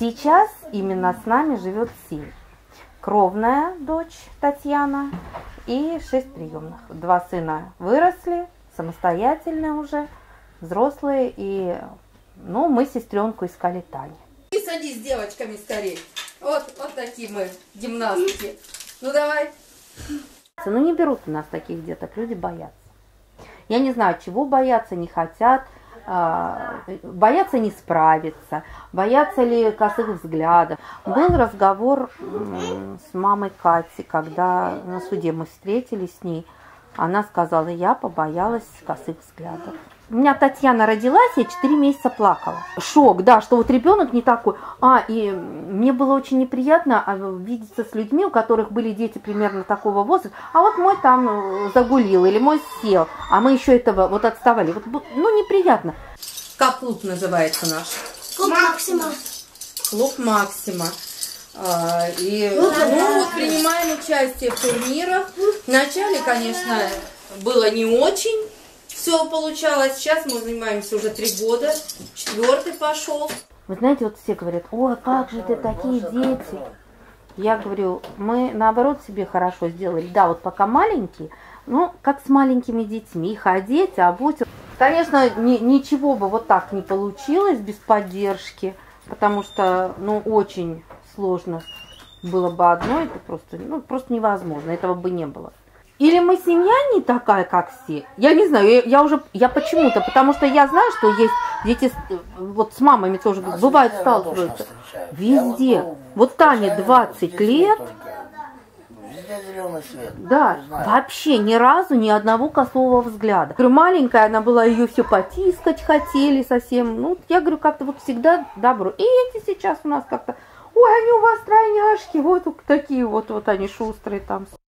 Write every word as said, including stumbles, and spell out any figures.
Сейчас именно с нами живет семь. Кровная дочь Татьяна и шесть приемных. Два сына выросли, самостоятельные уже, взрослые. И ну, мы сестренку искали Таню. И садись с девочками скорее. Вот, вот такие мы гимнастки. Ну давай. Ну не берут у нас таких деток, люди боятся. Я не знаю, чего боятся, не хотят. Боятся не справиться, боятся ли косых взглядов. Был разговор с мамой Кати, когда на суде мы встретились с ней. Она сказала, я побоялась косых взглядов. У меня Татьяна родилась, я четыре месяца плакала. Шок, да, что вот ребенок не такой. А, и мне было очень неприятно видеться с людьми, у которых были дети примерно такого возраста. А вот мой там загулил или мой сел, а мы еще этого вот отставали. Вот, ну, неприятно. Как клуб называется наш? Клуб Максима. Клуб Максима. А, и ну, вот принимаем участие в турнирах. Вначале, конечно, было не очень. Все получалось. Сейчас мы занимаемся уже три года. Четвертый пошел. Вы знаете, вот все говорят, ой, как же ты, такие дети. Я говорю, мы наоборот себе хорошо сделали. Да, вот пока маленькие, ну, как с маленькими детьми. Их одеть, обуть. Конечно, ни, ничего бы вот так не получилось без поддержки. Потому что, ну, очень сложно было бы одно. Это просто, ну, просто невозможно. Этого бы не было. Или мы семья не такая, как все? Я не знаю, я, я уже, я почему-то, потому что я знаю, что есть дети, вот с мамами тоже бывает сталкиваются. Везде. Вот Тане двадцать лет. Да, вообще ни разу ни одного косого взгляда. Говорю, маленькая она была, ее все потискать хотели совсем. Ну, я говорю, как-то вот всегда добро. И эти сейчас у нас как-то, ой, они у вас тройняшки, вот такие вот, вот они шустрые там.